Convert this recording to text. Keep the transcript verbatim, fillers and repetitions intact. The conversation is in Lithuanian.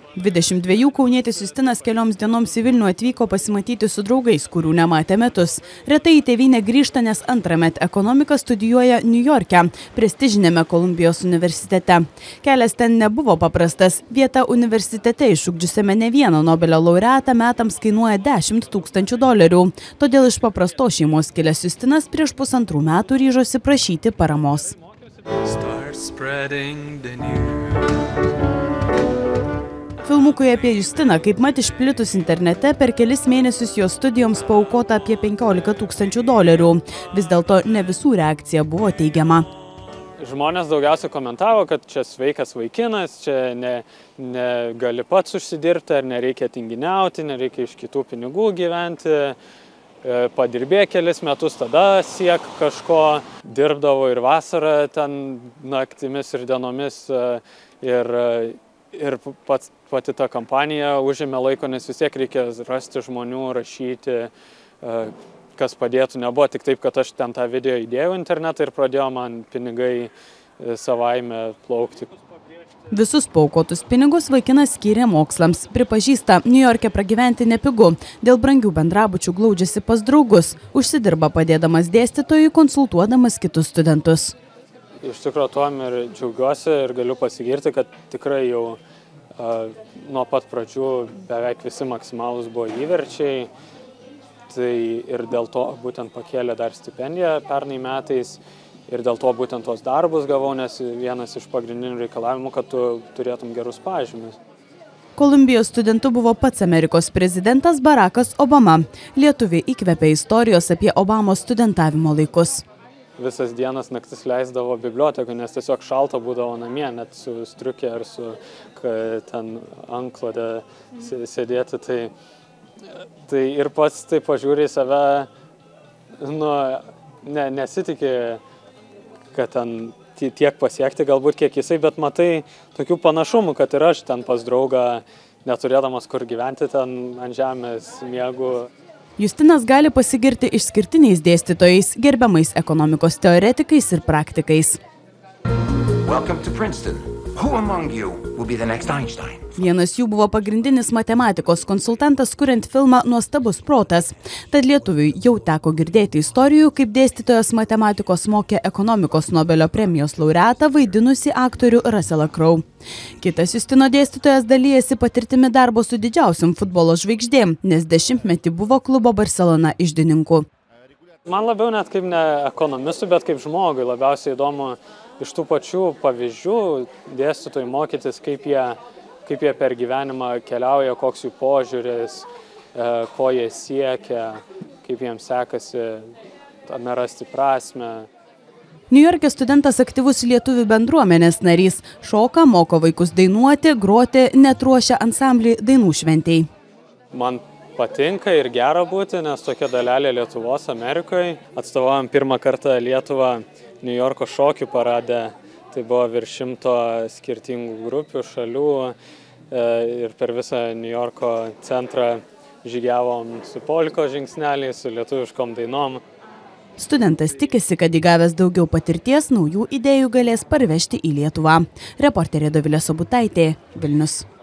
dvidešimt dvejų kaunietis Justinas kelioms dienoms į Vilnių atvyko pasimatyti su draugais, kurių nematė metus. Retai į tėvynę grįžta, nes antramet ekonomiką studijuoja Niujorke, prestižinėme Kolumbijos universitete. Kelias ten nebuvo paprastas. Vieta universitete išugdžiusiame ne vieną Nobelio laureatą metams kainuoja dešimt tūkstančių dolerių. Todėl iš paprastos šeimos kilęs Justinas prieš pusantrų metų ryžosi prašyti paramos. Filmukui apie Justiną, kaip mat išplitus internete, per kelis mėnesius jo studijoms paaukota apie penkiolika tūkstančių dolerių. Vis dėlto ne visų reakcija buvo teigiama. Žmonės daugiausia komentavo, kad čia sveikas vaikinas, čia ne, negali pats užsidirbti, ar nereikia tinginiauti, nereikia iš kitų pinigų gyventi. Padirbė kelis metus, tada siek kažko, dirbdavo ir vasarą ten naktimis ir dienomis. Ir, ir pats, pati ta kampanija užėmė laiko, nes vis tiek reikia rasti žmonių, rašyti, kas padėtų. Nebuvo tik taip, kad aš ten tą video įdėjau internetą ir pradėjo man pinigai savaime plaukti. Visus paaukotus pinigus vaikinas skyrė mokslams. Pripažįsta, Niujorke pragyventi nepigu. Dėl brangių bendrabučių glaudžiasi pas draugus. Užsidirba padėdamas dėstytojui, konsultuodamas kitus studentus. Iš tikrųjų, tuom ir džiaugiuosi ir galiu pasigirti, kad tikrai jau uh, nuo pat pradžių beveik visi maksimalūs buvo įverčiai. Tai ir dėl to būtent pakėlė dar stipendiją pernai metais. Ir dėl to būtent tos darbus gavau, nes vienas iš pagrindinių reikalavimų, kad tu turėtum gerus pažymius. Kolumbijos studentu buvo pats Amerikos prezidentas Barackas Obama. Lietuviai įkvėpė istorijos apie Obamos studentavimo laikus. Visas dienas naktis leisdavo biblioteką, nes tiesiog šalta būdavo namie, net su striukė ar su ten antklode sėdėti. Tai, tai ir pats tai pažiūrė į save, nu, ne, nesitikė, kad ten tiek pasiekti, galbūt kiek jisai, bet matai tokių panašumų, kad ir aš ten pas draugą, neturėdamas kur gyventi, ten ant žemės miegu. Justinas gali pasigirti išskirtiniais dėstytojais, gerbiamais ekonomikos teoretikais ir praktikais. Welcome to Princeton. Who among you will be the next Einstein? Vienas jų buvo pagrindinis matematikos konsultantas, kuriant filmą Nuostabus protas. Tad lietuviui jau teko girdėti istorijų, kaip dėstytojas matematikos mokė ekonomikos Nobelio premijos laureatą vaidinusį aktorių Russellą Crowe. Kitas Justino dėstytojas dalijasi patirtimi darbo su didžiausiam futbolo žvaigždėm, nes dešimtmetį buvo klubo Barcelona iždininku. Man labiau net kaip ne ekonomistų, bet kaip žmogui labiausiai įdomu iš tų pačių pavyzdžių dėstytojų mokytis, kaip jie, kaip jie per gyvenimą keliauja, koks jų požiūris, ko jie siekia, kaip jiems sekasi tame rasti prasmę. Niujorke studentas aktyvus lietuvių bendruomenės narys. Šoka, moko vaikus dainuoti, groti, net ruošia ansamblį dainų šventei. Man patinka ir gera būti, nes tokia dalelė Lietuvos Amerikoje. Atstovaujam pirmą kartą Lietuvą Niujorko šokių parade. Tai buvo virš šimto skirtingų grupių, šalių ir per visą Niujorko centrą žygiavom su poliko žingsneliais, su lietuviškom dainom. Studentas tikisi, kad įgavęs daugiau patirties, naujų idėjų galės parvežti į Lietuvą. Reporterė Dovilė Sobutaitė, Vilnius.